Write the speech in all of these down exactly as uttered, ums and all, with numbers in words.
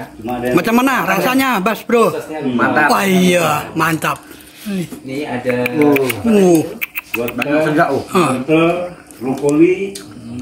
Macam mana rasanya, Bas Bro? Mantap. Wah iya, mantap. Ini ada Uh. Buat makan segar, oh. Ah. Brokoli.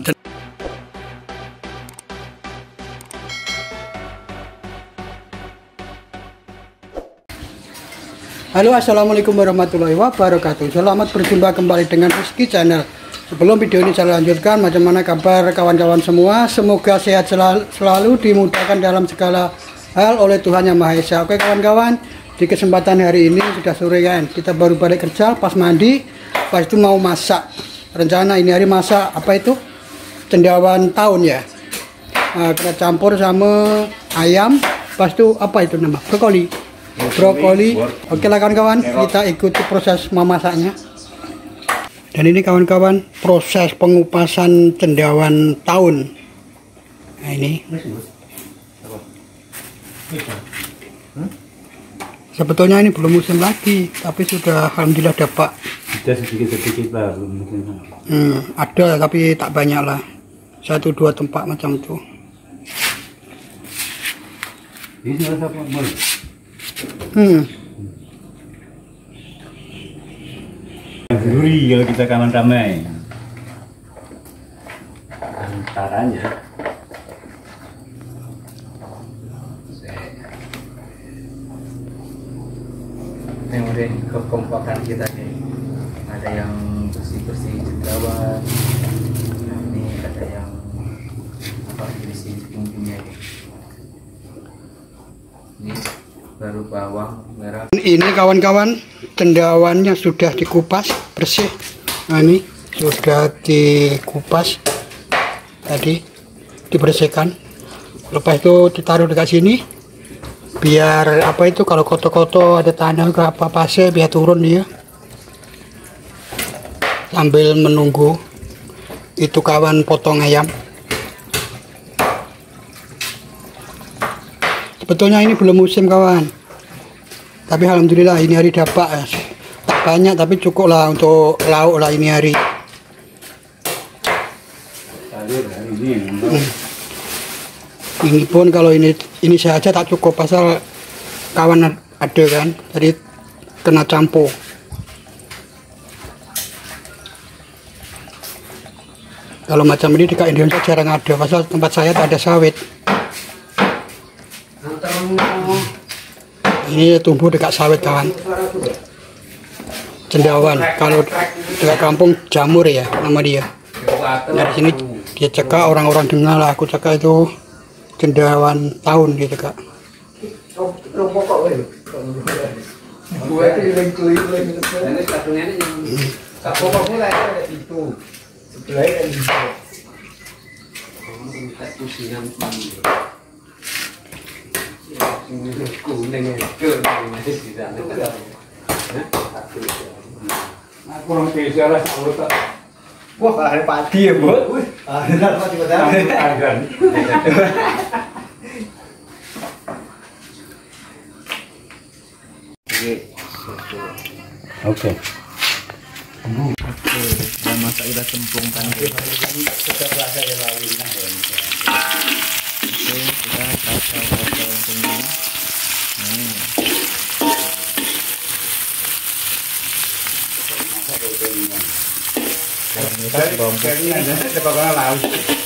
Halo, assalamualaikum warahmatullahi wabarakatuh. Selamat berjumpa kembali dengan Rizky Channel. Sebelum video ini saya lanjutkan, macam mana kabar kawan-kawan semua? Semoga sehat selalu, selalu dimudahkan dalam segala hal oleh Tuhan Yang Maha Esa. Oke kawan-kawan, di kesempatan hari ini sudah sore kan, kita baru balik kerja, pas mandi, pas itu mau masak. Rencana ini hari masak apa itu? Cendawan tahun ya. Nah, kita campur sama ayam, pas itu apa itu nama? Brokoli. Brokoli. Oke lah kawan-kawan, kita ikuti proses memasaknya. Dan ini kawan-kawan proses pengupasan cendawan tahun. Nah ini sebetulnya ini belum musim lagi, tapi sudah alhamdulillah dapat. Sudah sedikit-sedikit lah, belum musim. Hmm, ada tapi tak banyak lah, satu dua tempat macam itu. Ini rasa apa? Hmm. Duri kalau kita kawan ramai. Antaranya. Ini udah kekompakan kita nih. Ada yang bersih-bersih cendawan. Ini ada yang apa bersih bumbunya ini. Ini baru bawang merah. Ini kawan-kawan cendawannya sudah dikupas bersih. Nah ini sudah dikupas tadi, dibersihkan. Lepas itu ditaruh dekat sini biar apa itu kalau koto-koto ada tanah ke apa pasir biar turun ya. Sambil menunggu itu kawan potong ayam. Sebetulnya ini belum musim kawan, tapi alhamdulillah ini hari dapat. Tak banyak tapi cukup lah untuk lauk lah ini hari. Hmm. Ini pun kalau ini ini saja tak cukup, pasal kawan ada kan, jadi kena campur. Kalau macam ini di Indonesia jarang ada, pasal tempat saya tak ada sawit. Ini tumbuh dekat sawit kawan, cendawan. Kalau dekat kampung jamur ya nama dia. Dari sini dia cekak, orang-orang dengar lah aku cekak itu cendawan tahun dia cekak. Kurang biasa lah, Wah, kalau hari pagi ya, Bu. Ah, benar pagi benar. Oke. Oke, dan masak udah cemplungkan. Oke, kita kacau-kacau semua. Hmm. Dari dari aja sebagai laut.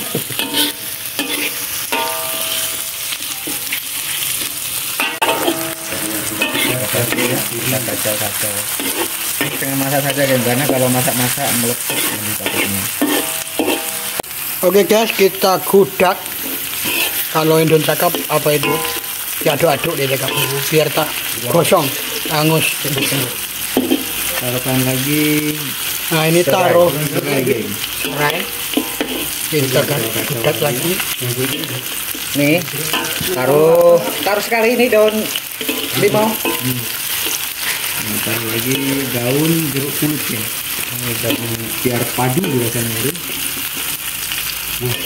Kita kacau-kacau. Pengen masak saja kan, karena kalau masak-masak melepuh ini takutnya. Oke guys, kita gudak. Kalau Indon cakap apa itu? Diaduk-aduk dia cakap biar tak gosong, angus. Taruhkan lagi. Nah ini taruh serai. serai. Kita kan gudak lagi. Nih, taruh taruh sekali ini daun limau. Nah, taruh lagi daun jeruk kulit ya. Daun biar padu rasanya itu. Nah,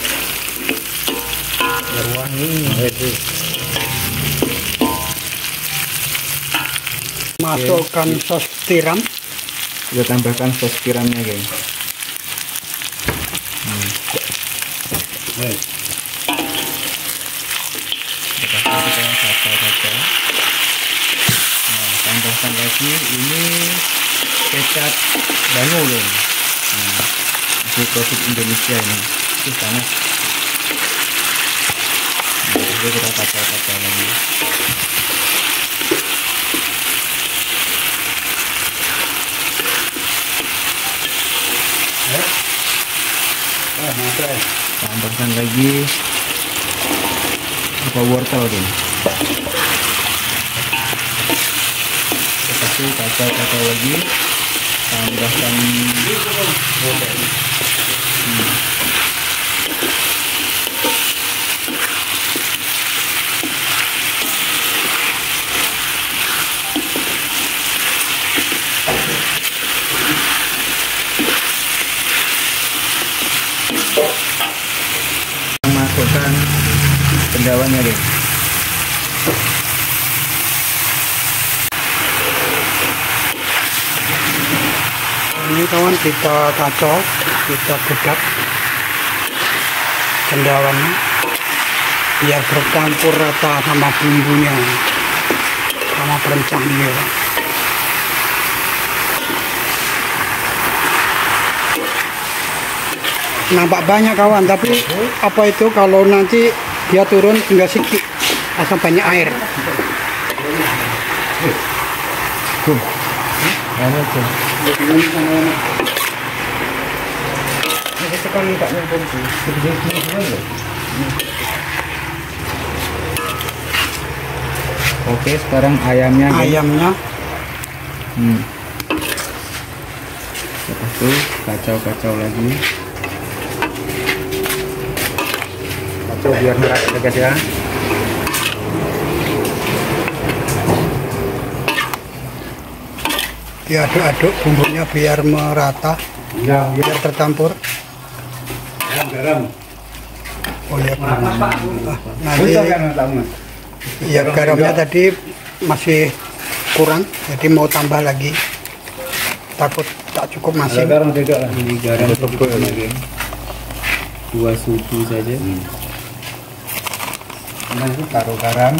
Biar wangi. Masukkan sos tiram. Kita tambahkan sos tiramnya guys. Hmm. baik. Kita kacau-kacau. Nah, tambahkan lagi ini kecap dango ya. Nah, ini produk Indonesia ini. Ini panas. Nah, ini kita kacau-kacau lagi. Tambahkan lagi apa wortel deh. Kasih kacau-kacau lagi. Tambahkan hmm. Masukkan pendawanya deh. Ini kawan kita kacau, kita bedak kendalanya biar bercampur rata sama bumbunya, sama perencangnya. Nampak banyak kawan, tapi apa itu kalau nanti dia turun tinggal sedikit, asal banyak air. Tuh. Mana tuh? Ini sekali tak nyambung tuh. Oke, sekarang ayamnya. Ayamnya. Hmm. Lepas itu kacau-kacau lagi. Kacau biar merata guys ya. Diaduk-aduk bumbunya biar merata, ya, biar tercampur. Garam. Oh ya, garam. Ah, nanti ya garamnya tadi masih kurang, jadi mau tambah lagi. Takut tak cukup masih. Garam tidak lah. Ini garam cukup lagi. Dua sudu saja. Hmm. Nanti taruh garam.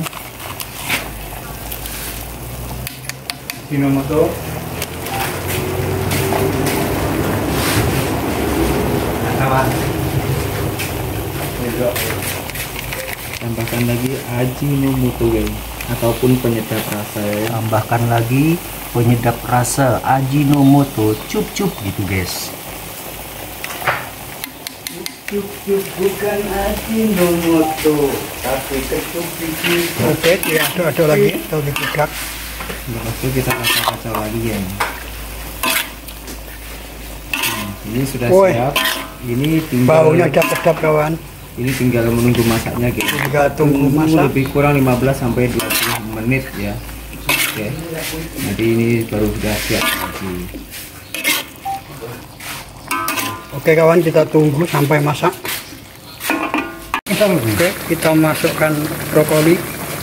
Hinomoto. Tambahkan lagi Ajinomoto guys, ataupun penyedap rasa ya. Tambahkan lagi penyedap rasa Ajinomoto, cup-cup gitu guys. Cup-cup bukan Ajinomoto, tapi kecup biji. Oke, diaduk-aduk lagi atau dibedak. Lepas itu kita kacau-kacau lagi ya. Nah, ini sudah Woy. siap. Ini tinggal Baunya udah sedap kawan. Ini tinggal menunggu masaknya guys. Tinggal tunggu masak. Lebih kurang lima belas sampai dua puluh menit ya. Oke. Nanti ini baru sudah siap lagi. Oke kawan, kita tunggu sampai masak. Oke, kita masukkan brokoli.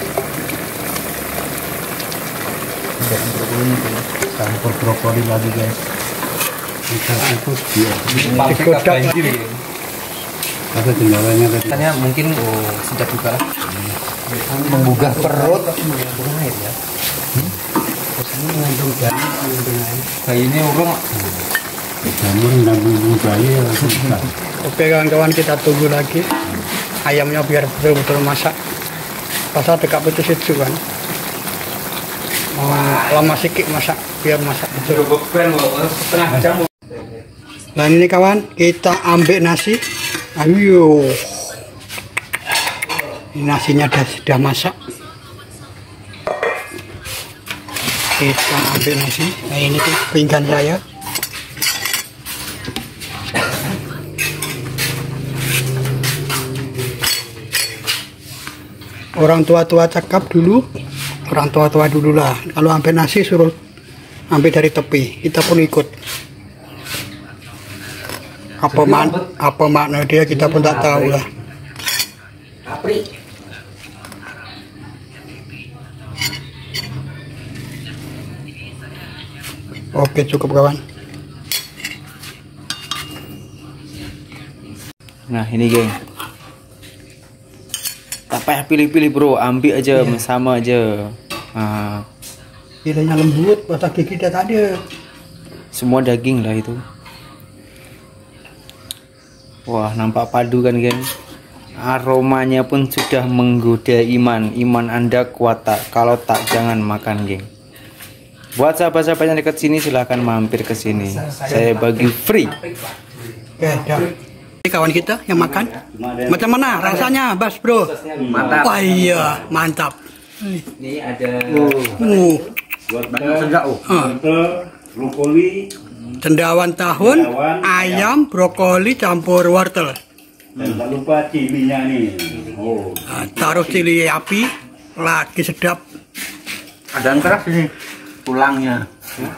Campur brokoli lagi guys. Kita ikut dia. Digodak. Ada tinggalannya tadi. Katanya mungkin oh, sedap juga lah. Menggugah perut. Air ya. Ini mengandung jamu, mengandung air. Kayak ini orang Jamur mengandung bayi langsung. Oke kawan-kawan, kita tunggu lagi ayamnya biar betul-betul masak. Pasal dekat putus itu kan. Oh, lama sikit masak biar masak betul. setengah jam. Dan ini kawan, kita ambil nasi. Ayo. Ini nasinya sudah, sudah masak. Kita ambil nasi. Nah ini tuh pinggan saya. Orang tua-tua cakap dulu, orang tua-tua dulu lah. Kalau ambil nasi suruh ambil dari tepi, kita pun ikut. Apa man, apa makna dia kita pun tak tahu lah. Oke, cukup kawan. Nah ini geng. Tak payah pilih-pilih bro, ambil aja, Iya. sama aja. Nah, Filenya lembut, patah gigi dia tak ada. semua daging lah itu. Wah, nampak padu kan geng. Aromanya pun sudah menggoda iman. Iman Anda kuat tak? Kalau tak jangan makan geng. Buat sahabat-sahabat yang dekat sini silahkan mampir ke sini. Saya bagi free. Oke, dah. Ini kawan kita yang makan. Macam mana rasanya, Bas Bro? Mantap. Wah iya, mantap. Ini ada Uh, sedap. ah. brokoli Cendawan tahun, Cendawan, ayam, brokoli campur wortel. dan tak lupa cilinya nih. Oh, Nah, taruh cili api, lagi sedap. Ada yang keras ini tulangnya.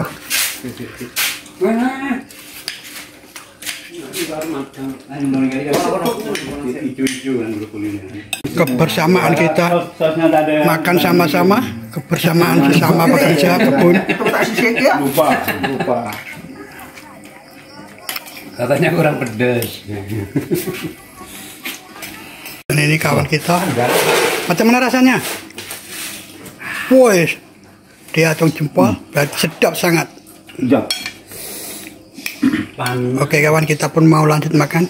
hijau-hijau kan brokolinya. Kebersamaan kita Sausnya tak ada. makan sama-sama, kebersamaan sesama pekerja kebun. Lupa, lupa. Katanya kurang pedas. Dan ini kawan kita. Macam mana rasanya? Woi, dia hitung jempol, berarti sedap sangat. Sedap. Oke kawan, kita pun mau lanjut makan.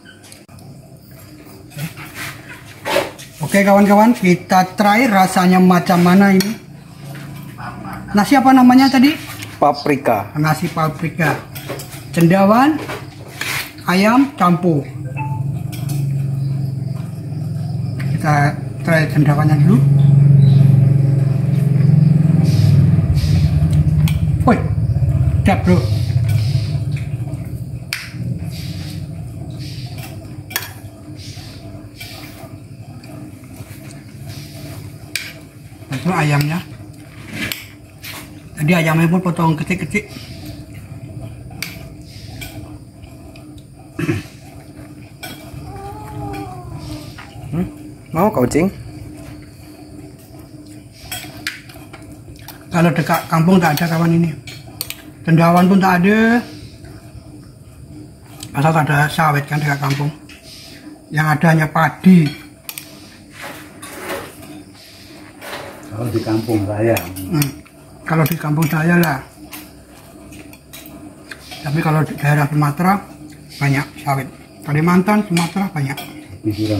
Oke kawan-kawan, kita try rasanya macam mana ini. Nasi apa namanya tadi? Paprika. Nasi paprika. Cendawan, ayam campur. Kita try cendawannya dulu. Woi, sedap bro. Itu ayamnya. Tadi ayamnya pun potong kecil-kecil. Hmm? Mau kau cing? Kalau dekat kampung tak ada kawan ini. Cendawan pun tak ada. Asal tak ada sawit kan dekat kampung. Yang ada hanya padi. Kalau di kampung saya. Hmm. Kalau di kampung saya lah. Tapi kalau di daerah Sumatera banyak sawit. Kalimantan, Sumatera banyak. Di kurang.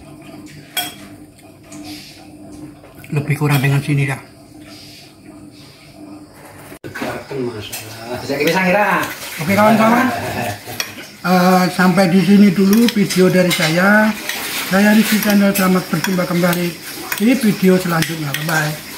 Lebih kurang dengan sini dah. Oke kawan-kawan, Eh, sampai di sini dulu video dari saya. Saya Rizky Channel, selamat berjumpa kembali di video selanjutnya. Bye bye.